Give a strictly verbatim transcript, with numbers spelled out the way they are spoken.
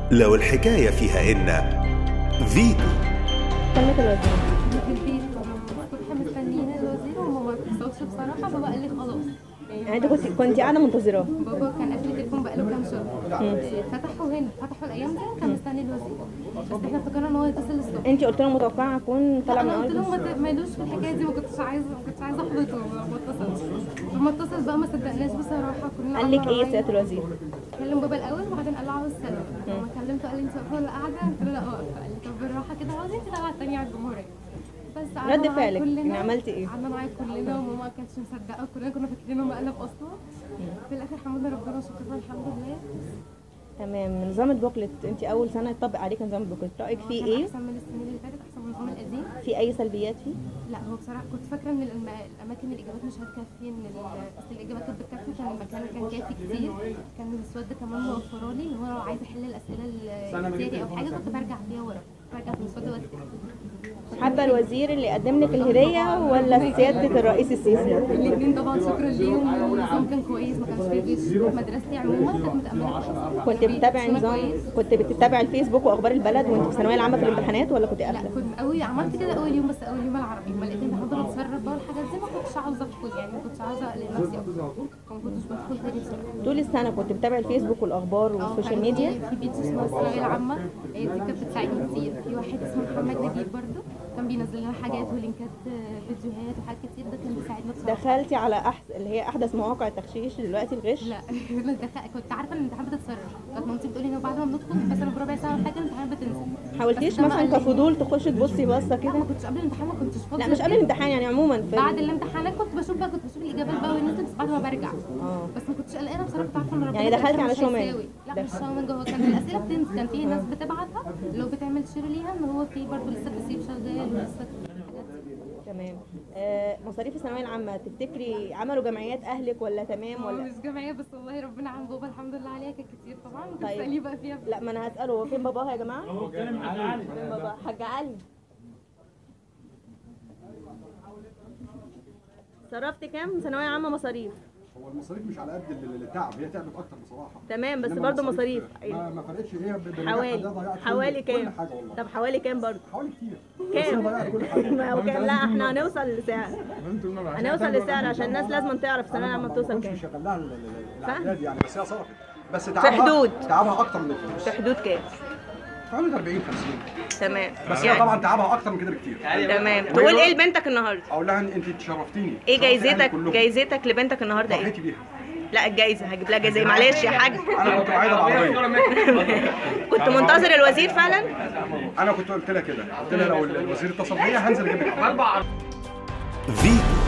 لو الحكاية فيها إن فيتو. كلمة الوزير في البيت الصبح مستنيين الوزير وما ما بيحصلش بصراحه. بابا قال لي خلاص يعني انت كنت كنت قاعده منتظراه. بابا كان قافل التليفون بقاله كام شهر. فتحوا هنا فتحوا الايام دي كان مستني الوزير، بس احنا افتكرنا ان هو يتصل الصبح. انت قلت له متوقعه اكون طالع من انا اول قلت له ما مالوش في الحكايه دي، ما كنتش عايزه ما كنتش عايزه احبطه ما اتصلش. لما اتصل بقى ما صدقناش بصراحه. كنا قال لك ايه سياده الوزير؟ كلم بابا الاول وبعدين قال له عاوز سلام. لما كلمته قال لي انت واقفه ولا قاعده؟ قلت له لا واقفه. قال لي طب بالراحه كده عاوزه انت طالعه الثانيه على الجمهوريه. بس رد فعلك يعني عملتي ايه؟ قعدنا معايا كلنا وماما ما كانتش مصدقه، كلنا كنا فاكرين انه مقلب اصلا. في الاخر حمدنا ربنا وشكرنا الحمد لله. تمام. نظام البوكلت انت اول سنه يطبق عليك نظام البوكلت، رايك فيه ايه؟ احسن من السنين اللي فاتت، احسن من النظام القديم. في اي سلبيات فيه؟ لا هو بصراحه كنت فاكره ان الأم... الاماكن الاجابات مش هتكفي، ان ال... بس الاجابات كانت بتكفي. كان المكان كان كافي كتير. كان السؤال ده كمان موفره لي ان هو لو عايزه احل الاسئله الكتير او حاجه كنت برجع فيها ورا، برجع في المسودة وقتها. حابه الوزير اللي قدم لك الهديه ولا سياده الرئيس السيسي؟ الاثنين طبعا شكرا ليهم، والنظام كان كويس ما كانش فيه غش. مدرستي عموما كانت متامنه كويس. كنت بتتابع نظام كنت بتتابع الفيسبوك واخبار البلد وانت في الثانويه العامه في الامتحانات ولا كنت قافله؟ لا كنت قوي عملت كده اول يوم، بس اول يوم العربي ما لقيتني بحضر اتصرف بقى والحاجات دي ما كنتش عاوزه ادخل، يعني ما كنتش عاوزه اقلق نفسي اكتر، ما كنتش بدخل تاني بصراحه. طول السنه كنت بتابع الفيسبوك والاخبار والسوشيال ميديا؟ في بيج اسمها الثانويه العامه دي كانت بتساعدني كتير. في واحد اسمه محمد نجيب برده كان بينزل لنا حاجات ولينكات فيديوهات وحاجات كتير، ده كان بيساعدنا بصراحه. دخلتي على أحس... اللي هي احدث مواقع التغشيش دلوقتي الغش؟ لا انا دخل... كنت عارفه ان الامتحان بتتسرب، كانت مامتي بتقولي انه بعد ما بندخل مثلا بربع ساعه ولا حاجه الامتحان بتنزل. حاولتيش مثلا كفضول تخشي تبصي بصه كده؟ لا ما كنتش قبل الامتحان، ما كنتش فاضيه. لا مش قبل الامتحان يعني عموما في بعد الامتحانات كنت بشوف بقى، كنت بشوف الاجابات بقى والنزل، بس بعد ما برجع اه بس ما كنتش قلقانه بصراحه. كنت عارفه ان ربنا يعني دخلتي على شومان؟ لا مش شومان، هو كان الاسئله بتنزل، كان في ناس بتبعتها لو بتعمل شير ليها ان هو في برضه لسه التسيب شغال ولسه. تمام. آه مصاريف الثانويه العامه تفتكري عملوا جمعيات اهلك ولا تمام ولا؟ مش جمعيه، بس والله ربنا عن بابا الحمد لله عليها كانت كتير طبعا. طيب تسالي بقى فيها. لا ما انا هساله هو فين باباها يا جماعه؟ هو كلام علي. فين بابا؟ حاج علي. صرفتي كام ثانويه عامه مصاريف؟ هو المصاريف مش على قد التعب، هي تعبت اكتر بصراحه. تمام بس برضه مصاريف ما, ما فرقتش. هي حوالي حوالي كام؟ طب حوالي كام برضه؟ حوالي كتير. كام؟ كل حاجه. ما هو كام؟ لا احنا هنوصل لسعر، هنوصل لسعر عشان الناس لازم تعرف الثانويه العامه بتوصل كام. مش شغلها الاعداد يعني، بس هي صرفت، بس تعبها في حدود تعبها اكتر من الفلوس. في حدود كام؟ حوالي أربعين خمسين. تمام. بس هي يعني طبعا تعبها اكتر من كده بكتير. تمام. تقول ايه لبنتك النهارده؟ اقول لها انت شرفتيني. ايه جايزتك جايزتك لبنتك النهارده ايه؟ ضحيتي بيها. لا الجايزه هجيب لها جايزه. معلش يا حاج انا كنت عايزه العربيه. كنت منتظر الوزير فعلا؟ انا كنت قلت لها كده، قلت لها لو الوزير اتصل بيا هنزل اجيب لك. فيتو.